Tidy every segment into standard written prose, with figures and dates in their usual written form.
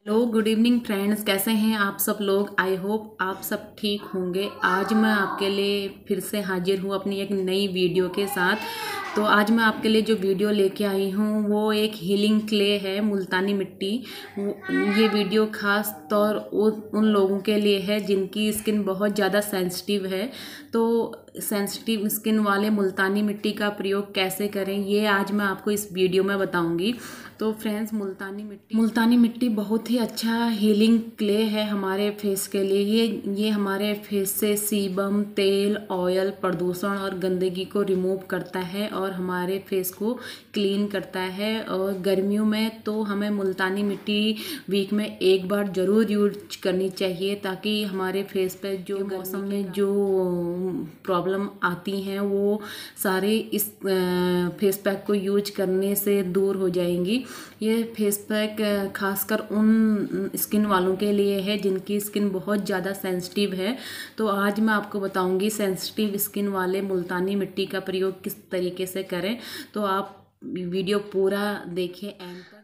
Hello good evening friends, कैसे हैं आप सब लोग। आई होप आप सब ठीक होंगे। आज मैं आपके लिए फिर से हाजिर हूँ अपनी एक नई वीडियो के साथ। तो आज मैं आपके लिए जो वीडियो लेके आई हूँ वो एक हीलिंग क्ले है, मुल्तानी मिट्टी। ये वीडियो खास तौर उन लोगों के लिए है जिनकी स्किन बहुत ज़्यादा सेंसिटिव है। तो सेंसिटिव स्किन वाले मुल्तानी मिट्टी का प्रयोग कैसे करें ये आज मैं आपको इस वीडियो में बताऊंगी। तो फ्रेंड्स, मुल्तानी मिट्टी बहुत ही अच्छा हीलिंग क्ले है हमारे फेस के लिए। ये हमारे फेस से सीबम, तेल, ऑयल, प्रदूषण और गंदगी को रिमूव करता है और हमारे फेस को क्लीन करता है। और गर्मियों में तो हमें मुल्तानी मिट्टी वीक में एक बार ज़रूर यूज करनी चाहिए, ताकि हमारे फेस पे जो मौसम में जो प्रॉब्लम आती हैं वो सारे इस फेस पैक को यूज करने से दूर हो जाएंगी। ये फेस पैक खासकर उन स्किन वालों के लिए है जिनकी स्किन बहुत ज़्यादा सेंसिटिव है। तो आज मैं आपको बताऊंगी सेंसिटिव स्किन वाले मुल्तानी मिट्टी का प्रयोग किस तरीके से करें। तो आप वीडियो पूरा देखिए एंड तक।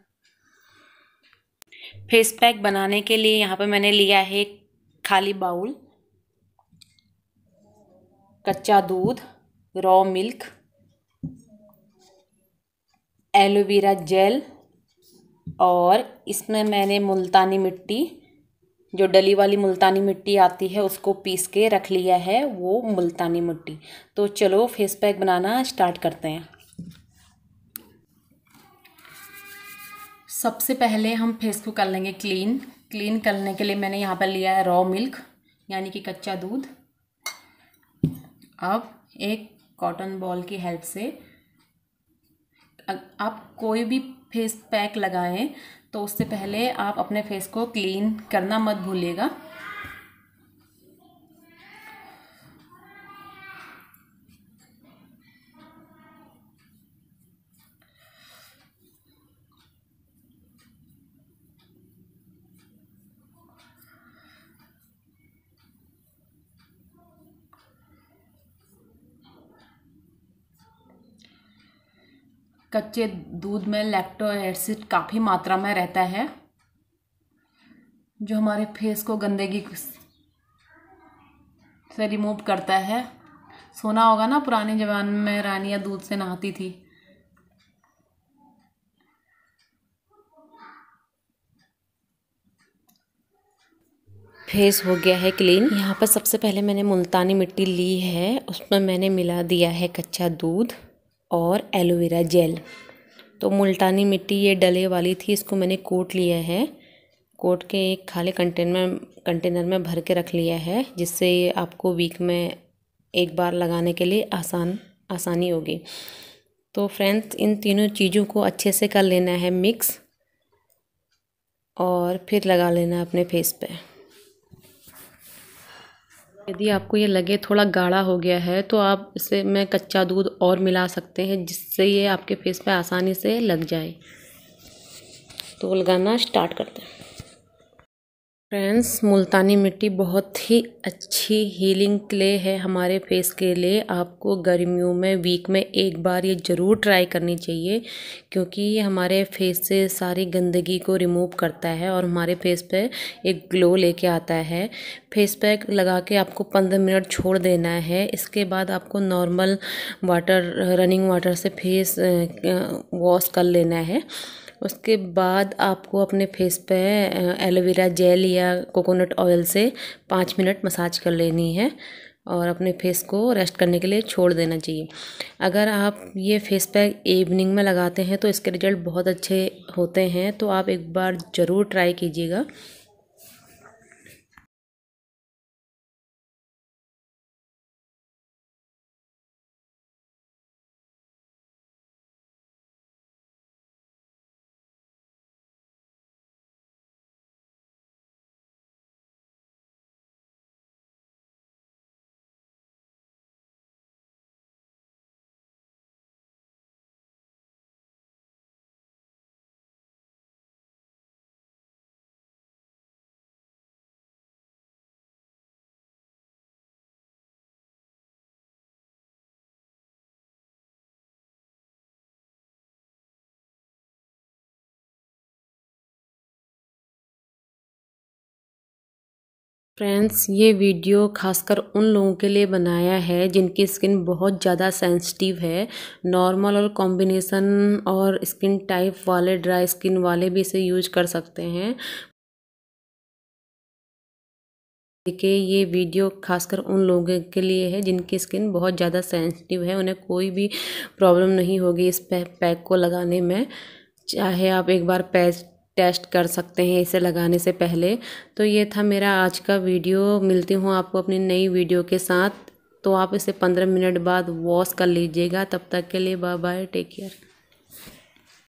फेस पैक बनाने के लिए यहाँ पे मैंने लिया है खाली बाउल, कच्चा दूध, रॉ मिल्क, एलोवेरा जेल, और इसमें मैंने मुल्तानी मिट्टी, जो डली वाली मुल्तानी मिट्टी आती है उसको पीस के रख लिया है, वो मुल्तानी मिट्टी। तो चलो फेस पैक बनाना स्टार्ट करते हैं। सबसे पहले हम फेस को कर लेंगे क्लीन। क्लीन करने के लिए मैंने यहाँ पर लिया है रॉ मिल्क, यानी कि कच्चा दूध। अब एक कॉटन बॉल की हेल्प से आप कोई भी फेस पैक लगाएं तो उससे पहले आप अपने फेस को क्लीन करना मत भूलिएगा। कच्चे दूध में लैक्टो एसिड काफ़ी मात्रा में रहता है, जो हमारे फेस को गंदगी से रिमूव करता है। सुना होगा ना, पुराने ज़माने में रानियाँ दूध से नहाती थी। फेस हो गया है क्लीन। यहाँ पर सबसे पहले मैंने मुल्तानी मिट्टी ली है, उसमें मैंने मिला दिया है कच्चा दूध और एलोवेरा जेल। तो मुल्तानी मिट्टी ये डले वाली थी, इसको मैंने कोट लिया है। कोट के एक खाली कंटेनर में भर के रख लिया है, जिससे ये आपको वीक में एक बार लगाने के लिए आसानी होगी। तो फ्रेंड्स, इन तीनों चीज़ों को अच्छे से कर लेना है मिक्स, और फिर लगा लेना अपने फेस पे। यदि आपको ये लगे थोड़ा गाढ़ा हो गया है तो आप इसे में कच्चा दूध और मिला सकते हैं, जिससे ये आपके फेस पे आसानी से लग जाए। तो लगाना स्टार्ट करते हैं। फ्रेंड्स, मुल्तानी मिट्टी बहुत ही अच्छी हीलिंग क्ले है हमारे फेस के लिए। आपको गर्मियों में वीक में एक बार ये ज़रूर ट्राई करनी चाहिए, क्योंकि ये हमारे फेस से सारी गंदगी को रिमूव करता है और हमारे फेस पे एक ग्लो लेके आता है। फेस पैक लगा के आपको 15 मिनट छोड़ देना है। इसके बाद आपको नॉर्मल वाटर, रनिंग वाटर से फेस वॉश कर लेना है। उसके बाद आपको अपने फेस पे एलोवेरा जेल या कोकोनट ऑयल से 5 मिनट मसाज कर लेनी है और अपने फेस को रेस्ट करने के लिए छोड़ देना चाहिए। अगर आप ये फेस पैक इवनिंग में लगाते हैं तो इसके रिजल्ट बहुत अच्छे होते हैं। तो आप एक बार ज़रूर ट्राई कीजिएगा। फ्रेंड्स, ये वीडियो खासकर उन लोगों के लिए बनाया है जिनकी स्किन बहुत ज़्यादा सेंसिटिव है। नॉर्मल और कॉम्बिनेशन और स्किन टाइप वाले, ड्राई स्किन वाले भी इसे यूज कर सकते हैं। देखिए, ये वीडियो खासकर उन लोगों के लिए है जिनकी स्किन बहुत ज़्यादा सेंसिटिव है। उन्हें कोई भी प्रॉब्लम नहीं होगी इस पैक को लगाने में। चाहे आप एक बार टेस्ट कर सकते हैं इसे लगाने से पहले। तो ये था मेरा आज का वीडियो। मिलती हूँ आपको अपनी नई वीडियो के साथ। तो आप इसे 15 मिनट बाद वॉश कर लीजिएगा। तब तक के लिए बाय बाय, टेक केयर।